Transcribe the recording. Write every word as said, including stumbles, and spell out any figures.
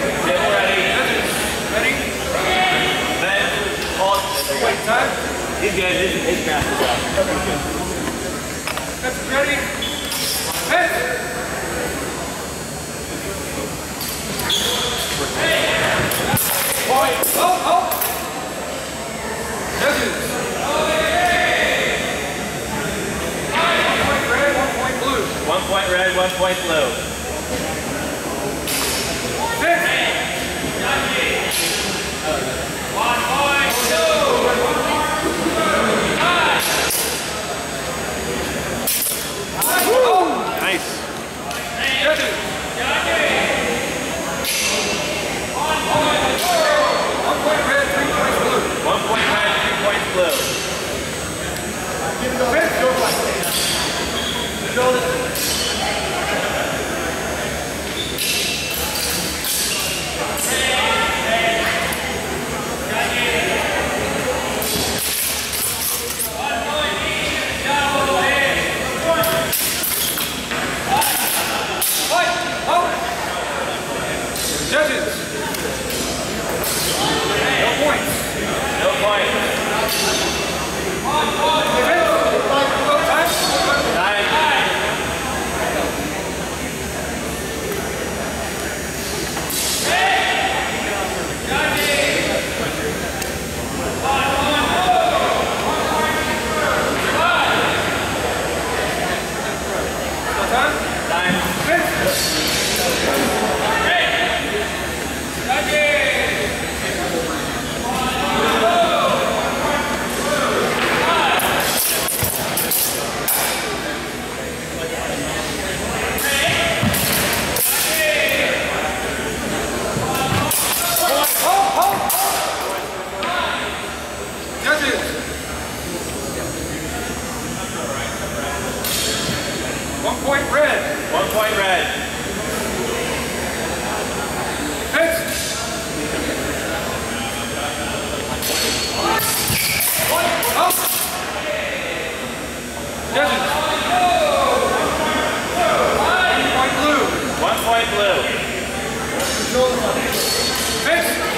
ready. Ready? Then, hold. Wait, time. He's good. His, his master's out. That's ready. Hit. Point. Oh, oh. Judges. One point red, one point blue. One point red, one point blue. Six. One point two. Nice. Judges. One point red, three points blue. One point red, two points blue. Judges. No points. No point. Time. Time. Judges. One point red. One point red. Hits. Up. Judges. One point blue. One point blue. Hits.